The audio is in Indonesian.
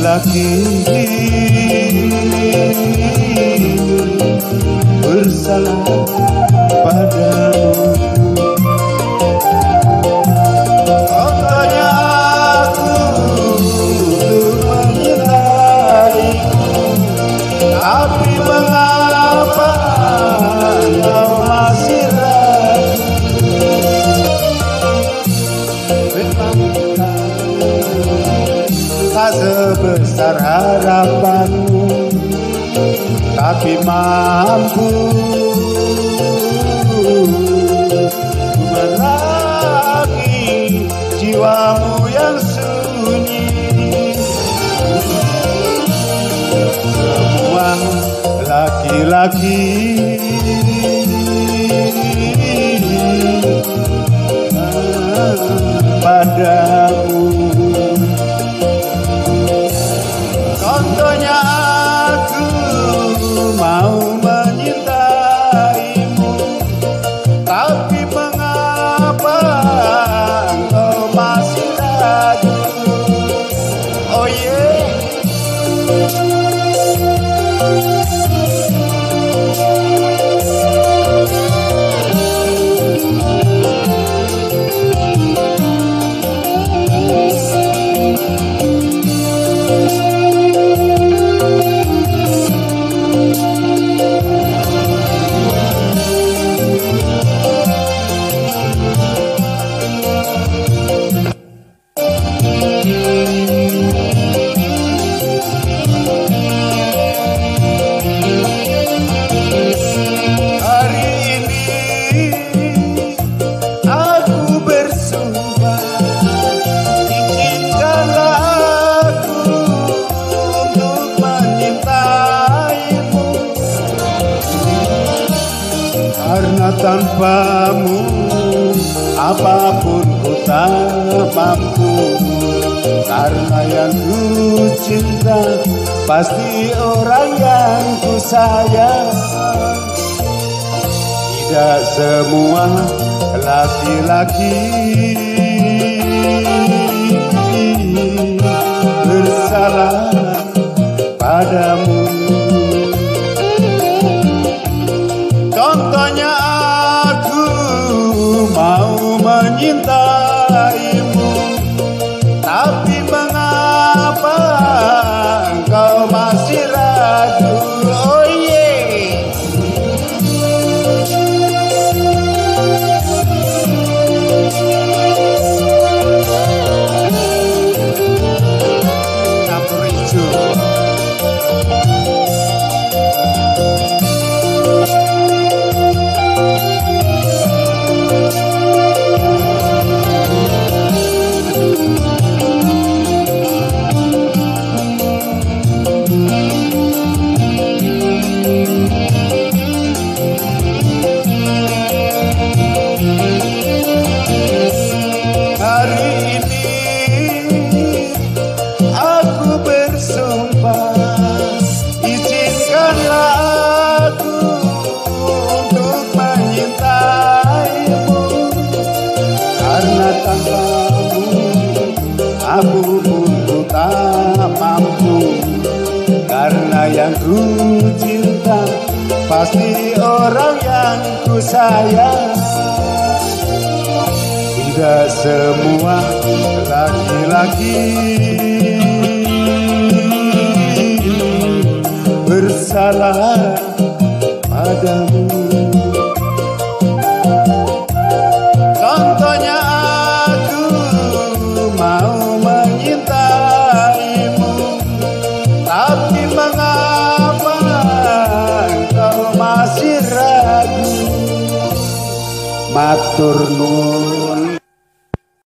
laki-laki bersalah padamu. Contohnya aku untuk mencintaimu, tapi mengapa kau masih ragu? Tak sebesar harapanmu, tapi mampu menerangi jiwamu yang sunyi. Semua laki-laki padamu. Contohnya aku mau menyintaimu, tapi mengapa kau masih ragu? Oh yeah. Karena tanpamu apapun ku tak mampu. Karena yang ku cinta pasti orang yang ku sayang. Tidak semua laki-laki bersalah padamu. Contohnya aku mau menyintaimu, tapi mengapa engkau masih ragu? Oh yeah. Campur hijau. Hari ini aku bersumpah, izinkanlah aku untuk menyintaimu. Karena tanpamu aku pun tak mampu. Karena yang ku cinta pasti orang yang ku sayang. Tidak semua laki-laki bersalah padamu. Contohnya aku mau menyintaimu, tapi mengapa engkau masih ragu? Matur nuwun.